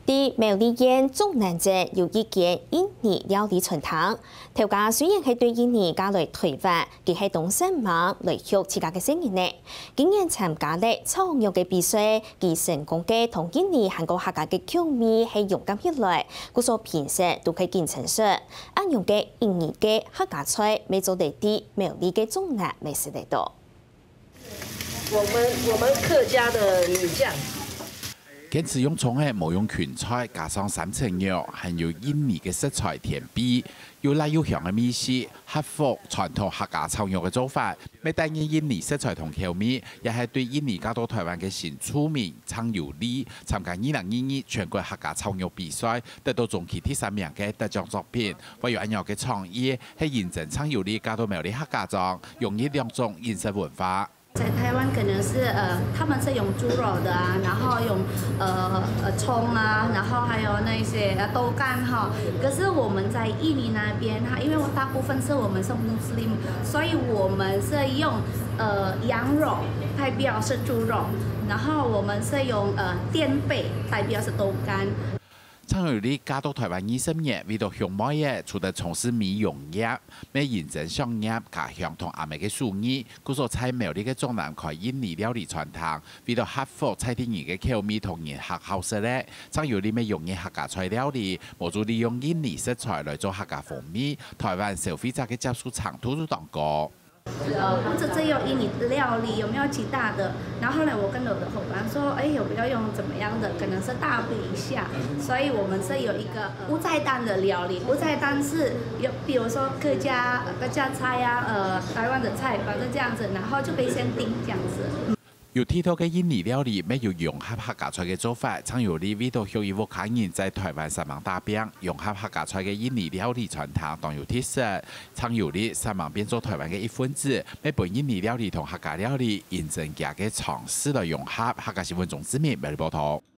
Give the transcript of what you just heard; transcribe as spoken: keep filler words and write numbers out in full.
伫苗栗縣中南鎮有一間印尼料理傳堂，頭家雖然係對印尼加來台灣，佢係東山網來學自家嘅生意呢。竟然參加咧炒肉嘅比賽，佢成功嘅同印尼韓國客家嘅口味係融合起來，故所平時都可以見成熟。按用嘅印尼嘅客家菜，未做嚟啲苗栗嘅中南美食嚟到。 我們我們客家的米醬。 堅持用蔥嘅冇用芹菜，加上三層肉，還有印尼嘅食材甜味，有辣有香嘅米絲，克服傳統客家炒肉嘅做法。咩帶入印尼食材同口味，也係對印尼加到台灣嘅新出名昌有利參加二零二二全國客家炒肉比賽，得到中期第三名嘅得獎作品。為有咁樣嘅創意，係驗證昌有利加到苗栗客家莊，用呢兩種飲食文化。 在台灣可能是呃，他們是用豬肉的啊，然後用呃呃蔥啊，然後還有那些豆乾哈。可是我們在印尼那邊哈，因為我大部分是我們是穆斯林，所以我們是用呃羊肉代表是豬肉，然後我們是用呃澱粉代表是豆乾。 昌有利加到台灣二十年，為到鄉妹嘅，除咗從事美容業，咩認真商業、家鄉同阿妹嘅手藝，故所在苗栗嘅中南開印尼料理傳堂，為到克服菜店員嘅口味同人客好食咧。昌有利咩用嘅客家菜料理，無助利用印尼食材來做客家風味，台灣消費者嘅接受程度都當高。 呃，不只只有印尼料理，有沒有其他的？然後呢，我跟我的伙伴說，哎，有沒有用怎麼樣的？可能是搭配一下，所以我們是有一個無菜單的料理。無菜單是有，比如說客家客家菜呀、啊，呃，台灣的菜，反正這樣子，然後就可以先訂這樣子。 有睇到嘅印尼料理，咩要融合客家菜嘅做法，昌有利為到向以往客人在台灣三網打餅，融合客家菜嘅印尼料理傳統，當有特色。昌有利三網變做台灣嘅一份子，咩本印尼料理同客家料理，認真家嘅嘗試來融合。客家新聞總之面，苗栗報道。